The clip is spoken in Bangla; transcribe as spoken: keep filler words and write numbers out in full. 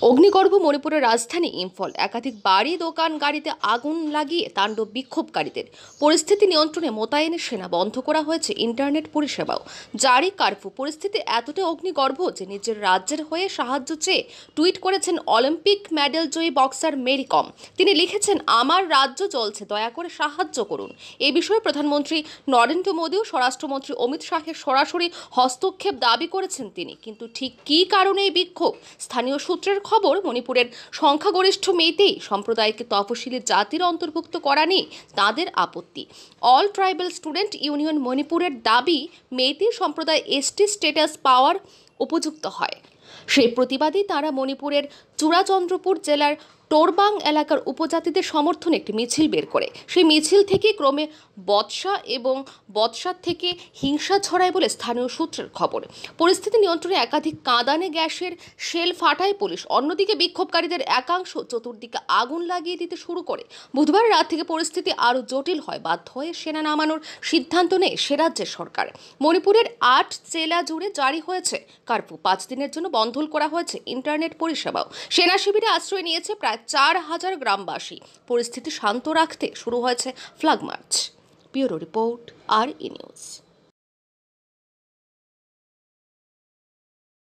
অগ্নিগর্ভ মণিপুরের রাজধানী ইম্ফল। একাধিক বাড়ি, দোকান, গাড়িতে আগুন লাগিয়ে তাণ্ডব বিক্ষোভকারীদের। পরিস্থিতি নিয়ন্ত্রণে মোতায়েনের সেনা, বন্ধ করা হয়েছে ইন্টারনেট পরিষেবাও, জারি কারফিউ। পরিস্থিতি এতটাই অগ্নিগর্ভ যে নিজের রাজ্যের হয়ে সাহায্য চেয়ে টুইট করেছেন অলিম্পিক মেডেল জয়ী বক্সার মেরি কম। তিনি লিখেছেন, আমার রাজ্য জ্বলছে, দয়া করে সাহায্য করুন। এই বিষয়ে প্রধানমন্ত্রী নরেন্দ্র মোদী ও স্বরাষ্ট্রমন্ত্রী অমিত শাহের সরাসরি হস্তক্ষেপ দাবি করেছেন তিনি। কিন্তু ঠিক কী কারণে এই বিক্ষোভ? স্থানীয় সূত্রের খবর, মণিপুরের সংখ্যাগরিষ্ঠ মেইতেই সম্প্রদায়কে তফসিলি জাতির অন্তর্ভুক্ত করা নিয়ে তাদের আপত্তি। অল ট্রাইবাল স্টুডেন্ট ইউনিয়ন মণিপুরের দাবি, মেইতেই সম্প্রদায় এসটি স্ট্যাটাস পাওয়ার উপযুক্ত হয়। সেই প্রতিবাদে তারা মণিপুরের চূড়াচন্দ্রপুর জেলার টোরবাং এলাকার উপজাতিদের সমর্থনে একটি মিছিল বের করে। সেই মিছিল থেকে ক্রমে বৎসা এবং বৎসার থেকে হিংসা ছড়ায় বলে স্থানীয় সূত্রের খবর। পরিস্থিতি নিয়ন্ত্রণে একাধিক কাঁদানে গ্যাসের শেল ফাটায় পুলিশ। অন্যদিকে বিক্ষোভকারীদের একাংশ চতুর্দিকে আগুন লাগিয়ে দিতে শুরু করে। বুধবার রাত থেকে পরিস্থিতি আরও জটিল হয়। বাধ্য হয়ে সেনা নামানোর সিদ্ধান্ত নেয় সে রাজ্যের সরকার। মণিপুরের আট জেলা জুড়ে জারি হয়েছে কারফিউ। পাঁচ দিনের জন্য বন্ধ করা হয়েছে ইন্টারনেট পরিষেবাও। সেনা শিবিরে আশ্রয় নিয়েছে প্রায় চার হাজার গ্রামবাসী। পরিস্থিতি শান্ত রাখতে শুরু হয়েছে ফ্ল্যাগ মার্চ। ব্যুরো রিপোর্ট, আর ই নিউজ।